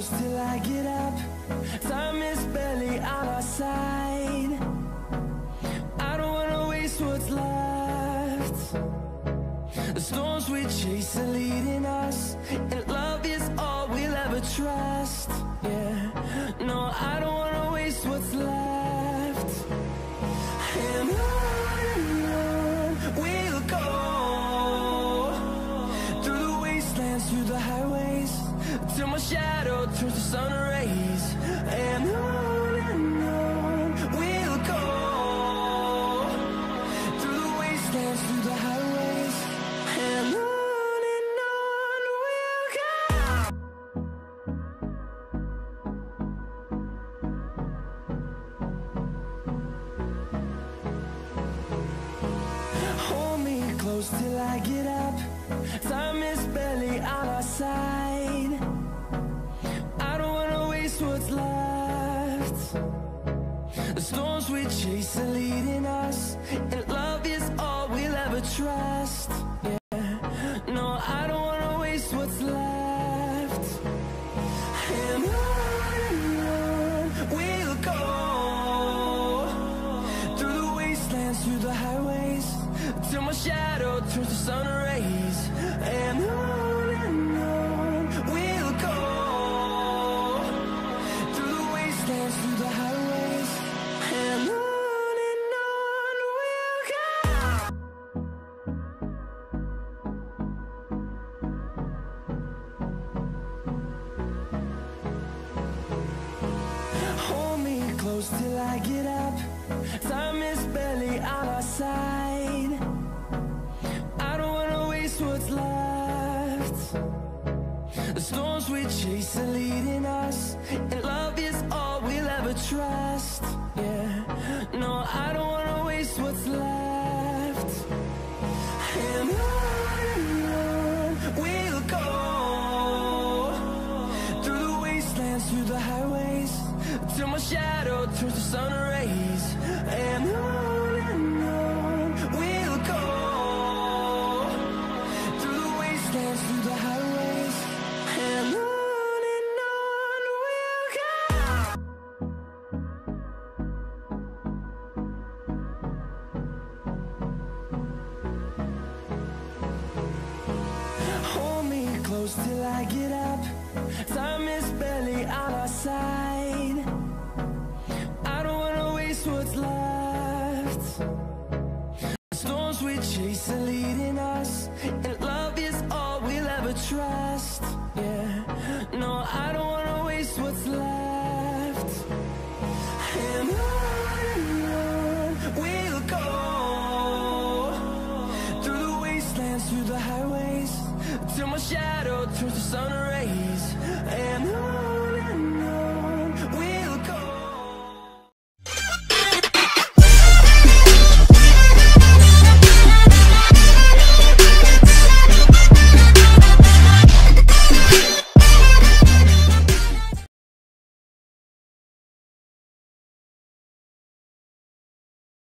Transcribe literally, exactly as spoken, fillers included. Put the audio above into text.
close till I get up. Time is barely on our side. I don't wanna waste what's left. The storms we chase are leading us, and love is all we'll ever trust. Yeah, no, I don't wanna waste what's left. And on and on we'll go, through the wastelands, through the highways, till my shadow turns to sun rays. And on and on we'll go, through the wastelands, through the highways, and on and on we'll go. Hold me close till I get up. Time is barely on our side. I don't wanna waste what's left. The storms we chase are leading us, and love is all we'll ever trust. Yeah, no, I don't wanna waste what's left. And on and on we'll go, through the wastelands, through the highways, till my shadow turns to sun rays. And on and on we'll go, through the wastelands, through the highways, and on and on we'll go. Hold me close till I get up. Time is barely on our side. I don't wanna waste what's left. The storms we chase are leading us, and love is all we'll ever trust. Yeah, no, I don't wanna waste what's left. And on and on we'll go, through the wastelands, through the highways, till my shadow turns to sun rays. And on and on we'll go, through the wastelands, through the highways, and on and on we'll go. Hold me close till I get up. Time is barely on our side. I don't wanna waste what's left. The storms we chase are leading us, and love is all we'll ever trust. Yeah, no, I don't wanna waste what's left. And on and on we'll go, through the wastelands, through the highways, till my shadow turns to sun rays. And on we'll go, through the wastelands, through the highways, and on and on we'll go. Hold me close till I get up. Time is barely on our side. I don't wanna waste what's left. The storms we chase are leading us, and love is all we'll ever trust. Yeah, no, I don't wanna waste what's left. And on and on we'll go, through the wastelands, through the highways, till my shadow turns to sun rays. And on